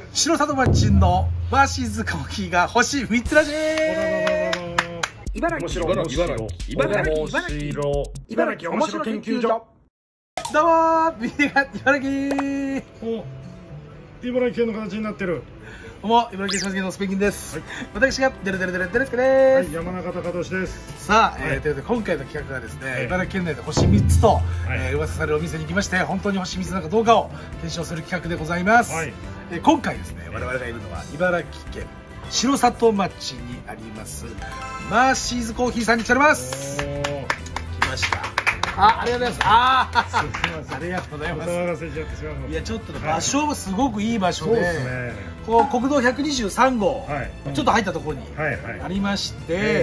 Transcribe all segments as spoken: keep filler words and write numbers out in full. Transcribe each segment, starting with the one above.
城里町のバーシーズコーヒーが星みっつらしい。茨城茨城茨城茨城茨城茨城面白研究所。 どうもー、ビーが茨城。 お、茨城県の形になってる。 どうも茨城県のスペキンです。 はい、 私がデレデレデレデレスケです。 はい、山中隆俊です。 さあ、 はい、 えー、ということで今回の企画がですね、 はい、 茨城県内で星みっつと、はい、えー、噂されるお店に行きまして、本当に星みっつなのかどうかを検証する企画でございます。はい、えー、今回ですね、我々がいるのは茨城県城里町にありますマーシーズコーヒーさんに来ております。来ました。あ、ありがとうございます。ああ、ありがとうございます。いや、ちょっと場所もすごくいい場所で、こう国道ひゃくにじゅうさん号、ちょっと入ったところにありまして、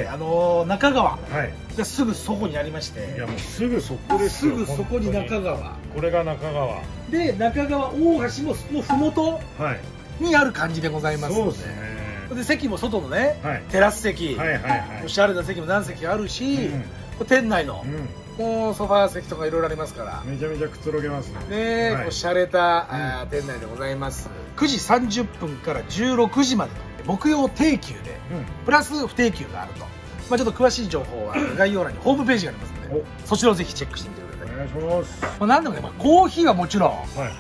あの中川がすぐそこにありまして、 いやもうすぐそこですよ。 すぐそこに中川。 これが中川。で、 中川大橋もそのふもとにある感じでございますので。で、席も外のね、テラス席、おしゃれな席も何席あるし、店内の。もうソファー席とかいろいろありますから、 めちゃめちゃくつろげますね。 ね、はい、おしゃれた、うん、店内でございます。くじさんじゅっぷんからじゅうろくじまで木曜定休で、うん、プラス不定休があると。まあちょっと詳しい情報は概要欄にホームページがありますので、そちらをぜひチェックしてみてください。 お願いします。 まあ何でもね、まあ、コーヒーはもちろん、はいはい、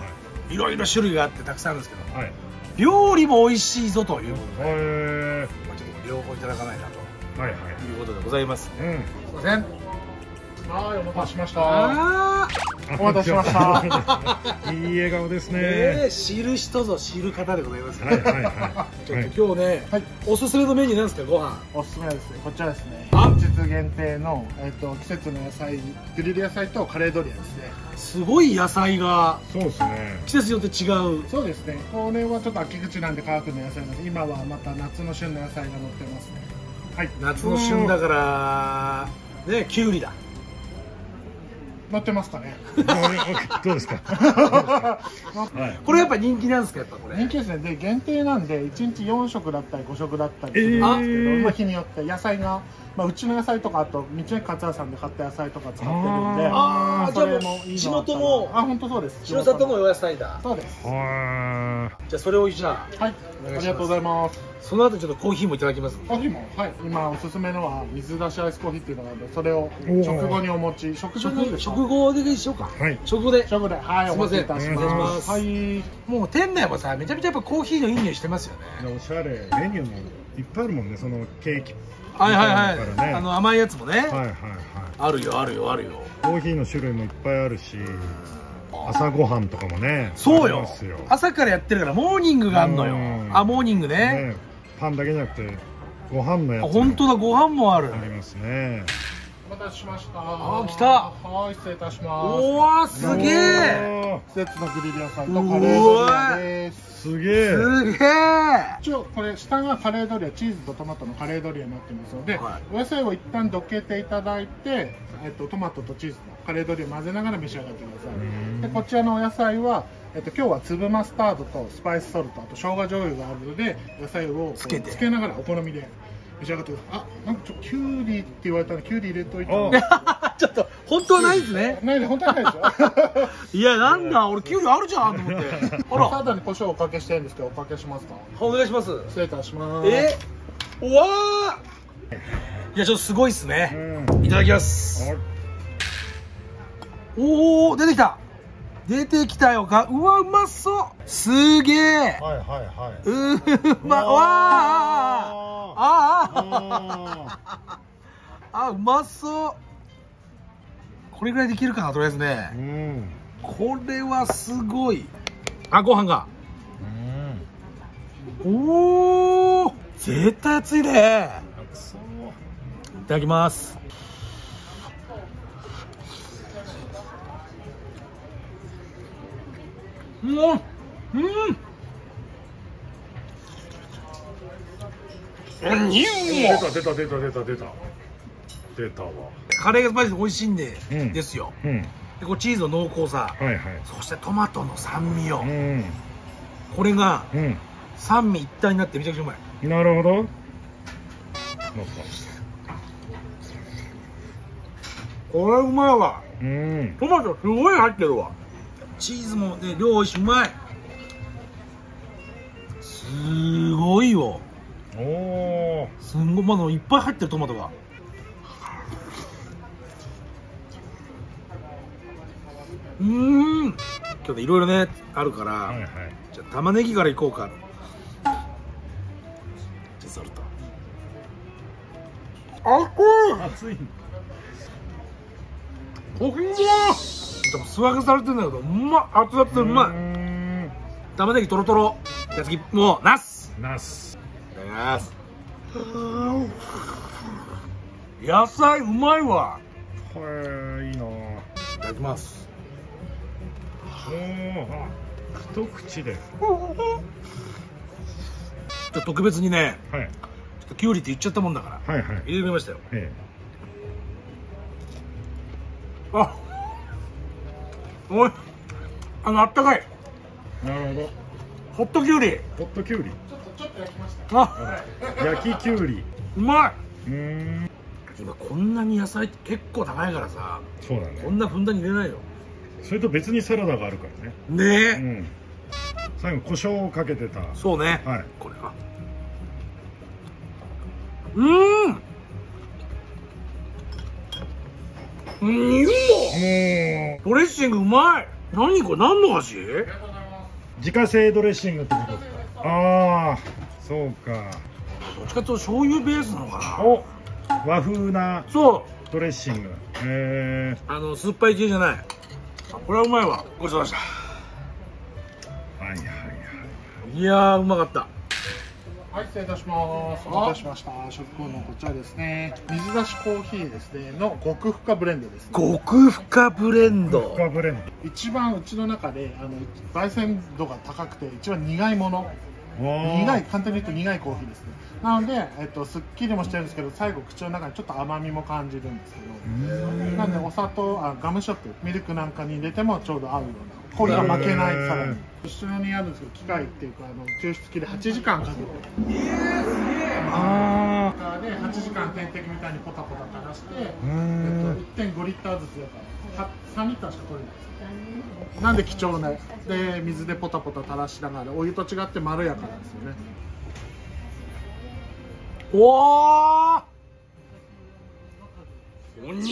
いろいろ種類があってたくさんあるんですけど、はい、料理も美味しいぞということで、まあちょっと両方いただかないなと、はいはい、いうことでございます、ね。うん、すいません。 はい、お待たせしました。お待たせしました。いい笑顔ですね。 知る人ぞ知る方でございます。はいはいはい。ちょっと今日ね、おすすめのメニューなんですか、ご飯。 おすすめはですね、こちらですね。本日限定のえっと季節の野菜、グリル野菜とカレードリアですね。 すごい野菜が。 そうですね。 季節によって違う。 そうですね。これはちょっと秋口なんで乾くの野菜なんで、今はまた夏の旬の野菜が乗ってますね。 はい。夏の旬だからね、きゅうりだ。 乗ってますかね。 どうですか。 これやっぱ人気なんですか、やっぱこれ。 人気ですね。で、限定なんでいちにちよん食だったりご食だったりするんですけど、まあ日によって野菜が、まあうちの野菜とか、あと道の駅勝屋さんで買った野菜とか使ってるんで、 ああ、じゃあもう地元の、 あ、本当そうです。 城里のお野菜だ。 そうです。じゃあそれをじゃあ、 はい、ありがとうございます。 その後ちょっとコーヒーもいただきます。 コーヒーも、はい、今おすすめのは水出しアイスコーヒーっていうのがあるので、それを食後にお持ち。食後で食後でいいでしょうか。はい。食後で。 食後で、はい、お持ちいたします。 はい。もう店内もさ、めちゃめちゃやっぱコーヒーのいい匂いしてますよね。 おしゃれ、メニューもいっぱいあるもんね、そのケーキ。 はいはいはい。あの甘いやつもね。はいはいはい。あるよあるよあるよ。 コーヒーの種類もいっぱいあるし。朝ごはんとかもね。 そうよ。朝からやってるからモーニングがあんのよ。あ、モーニングね。 パンだけじゃなくてご飯のやつ。 本当だ、ご飯もある。 ありますね。 お待たせしました。 あ、来た。 はい、失礼いたします。 おお、すげえ。 季節のグリル野菜とカレードリアです。 すげえ。 すげえ。 一応これ下がカレードリア、チーズとトマトのカレードリアになってますので、はい、お野菜を一旦どけていただいて、えっとトマトとチーズのカレードリアを混ぜながら召し上がってください。でこちらのお野菜は、えっと今日は粒マスタードとスパイスソルト、あと生姜醤油があるので、野菜をつけてつけながらお好みで召し上がってください。あ、なんかちょっとキュウリって言われたのでキュウリ入れといて。 ちょっと本当はないですね。 ないで、本当はないでしょ。 いや、なんだ、俺キュウリあるじゃんと思って。 あら、サラダに胡椒をおかけしてるんですけど、おかけしますか。 お願いします。 失礼いたします。 え、うわー。いや、ちょっとすごいっすね。いただきます。おお、出てきた。出てきたよか。うわ、うまそう。すげえ。はいはいはい。うま、わあ。ああ。あ、うまそう。これぐらいできるかな、とりあえずね。うん。これはすごい。あ、ご飯が。うん。おお。絶対熱いね。いただきます。うん。うん。 出た出た出た出た出た出たわ。 カレーがマジで美味しいんで、うん、ですよ、うん、でこうチーズの濃厚さ、はいはい、そしてトマトの酸味よ、うん、これが、うん、三味一体になってめちゃくちゃうまい。 なるほど。 これうまいわ。うん、トマトすごい入ってるわ。チーズもね、量多いしうまい。 すごいよ。 おお、 すんごい、まだいっぱい入ってるトマトが。うーん、今日ねいろいろねあるから、はいはい、じゃあ玉ねぎからいこうか。じゃあソルト。あっこい熱い。おひんじゃでも素揚げされてるんだけど、うまっ、熱々でうまい。玉ねぎとろとろ。じゃあ次もうナスナスいただきます。野菜うまいわ。 はい、いいな。いただきます。 おお、一口で。 ちょっと特別にね、はい、ちょっとキュウリって言っちゃったもんだから、はいはい、入れてみましたよ。ええ、あ、おい、あのあったかい。 なるほど。 ホットキュウリ。 ホットキュウリ。 ちょっとちょっと焼きました。 あ、焼きキュウリ。 うまい。 うん。 今こんなに野菜って結構高いからさ。 そうだね。 こんなふんだんに入れないよ。それと別にサラダがあるからね。 ねえ。 うん。最後胡椒をかけてた。 そうね。 はい。 これは。うーん。うん、もう。ドレッシングうまい。何これ、何の味？ 自家製ドレッシングってことですか。ああ、そうか。 どっちかというと醤油ベースなのかな。 お、和風な。そう。ドレッシング。へえ。 あの酸っぱい系じゃない。これはうまいわ。ごちそうさまでした。はいはいはい。いやー、うまかった。 はい、失礼いたします。お待たせしました。食後のこちらですね。水出しコーヒーですねの極深ブレンドですね。 極深ブレンド。 深ブレンド。 一番うちの中であの焙煎度が高くて一番苦いもの。苦い、簡単に言うと苦いコーヒーですね。なので、えっと、すっきりもしてるんですけど、最後口の中にちょっと甘みも感じるんですけど、なのでお砂糖、あ、ガムショップ、ミルクなんかに入れてもちょうど合うような、コーヒーが負けないさらに。後ろにあるんですけど、機械っていうかあの抽出機ではちじかんかけて、ああではちじかん点滴みたいにポタポタ垂らして、えっと、いってんごリッターずつだからさんリッターしか取れないです。なんで貴重なで水でポタポタ垂らしながらお湯と違ってまろやかなんですよね。 おー、おにゅん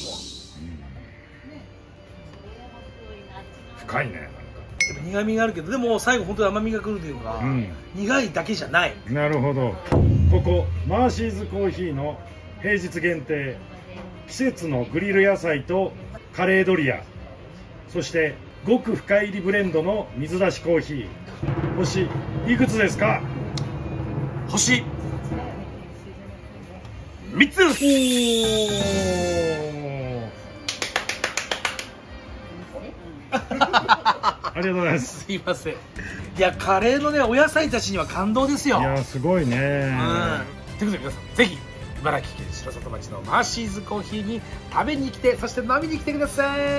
深いね。なんか苦みがあるけど、でも最後本当に甘みがくるというか、うん、苦いだけじゃない。 なるほど。ここマーシーズコーヒーの平日限定季節のグリル野菜とカレードリア、そして極深入りブレンドの水出しコーヒー、星いくつですか？ 星みっつ。おありがとうございます。 すいません。いや、カレーのね、お野菜たちには感動ですよ。 いや、すごいね。 うん。ということで皆さん、ぜひ茨城県城里町のマーシーズコーヒーに食べに来て、そして飲みに来てください。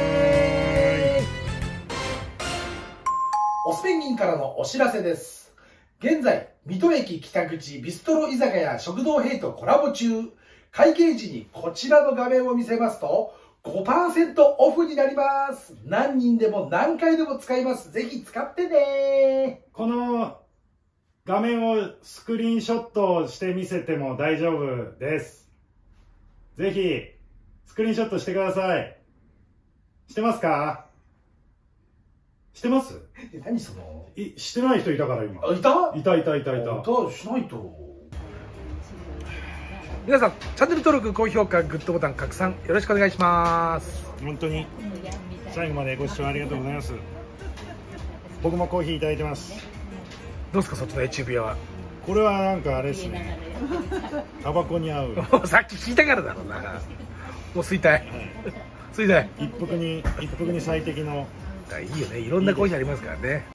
オスペンギンからのお知らせです。現在、水戸駅北口ビストロ居酒屋食堂ヘイとコラボ中。会計時にこちらの画面を見せますと ごパーセント オフになります。何人でも何回でも使えます。ぜひ使ってね。 この画面をスクリーンショットして見せても大丈夫です。ぜひスクリーンショットしてください。してますか？してます？ 何そのいしてない人いたから今。 いた？ いたいたいたいた。 いたしないと。皆さんチャンネル登録、高評価、グッドボタン拡散よろしくお願いします。 本当に最後までご視聴ありがとうございます。僕もコーヒーいただいてます。 どうですかそっちのエチュービアは？ これはなんかあれですね。タバコに合う。 もうさっき聞いたからだろうな。もう吸いたい。吸いたい。 一服に一服に最適の。 いいよね。いろんなコーヒーありますからね。